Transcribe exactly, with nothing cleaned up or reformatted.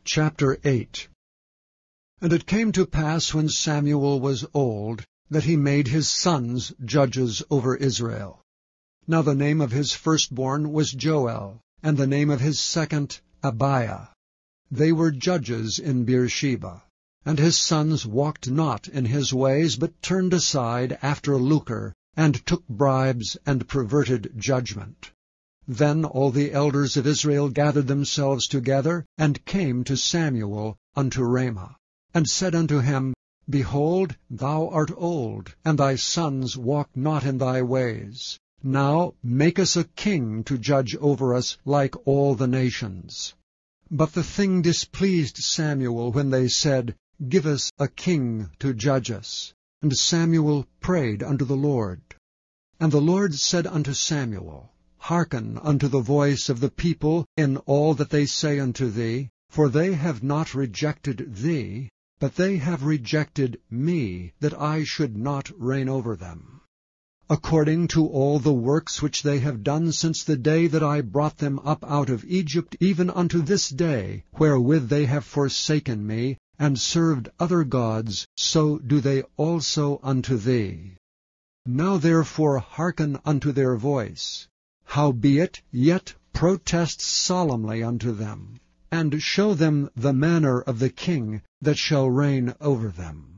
Chapter eight. And it came to pass, when Samuel was old, that he made his sons judges over Israel. Now the name of his firstborn was Joel, and the name of his second Abiah. They were judges in Beersheba. And his sons walked not in his ways, but turned aside after lucre, and took bribes, and perverted judgment. Then all the elders of Israel gathered themselves together, and came to Samuel unto Ramah, and said unto him, Behold, thou art old, and thy sons walk not in thy ways. Now make us a king to judge over us like all the nations. But the thing displeased Samuel when they said, Give us a king to judge us. And Samuel prayed unto the Lord. And the Lord said unto Samuel, Hearken unto the voice of the people in all that they say unto thee, for they have not rejected thee, but they have rejected me, that I should not reign over them. According to all the works which they have done since the day that I brought them up out of Egypt, even unto this day, wherewith they have forsaken me, and served other gods, so do they also unto thee. Now therefore hearken unto their voice. Howbeit, yet protest solemnly unto them, and show them the manner of the king that shall reign over them.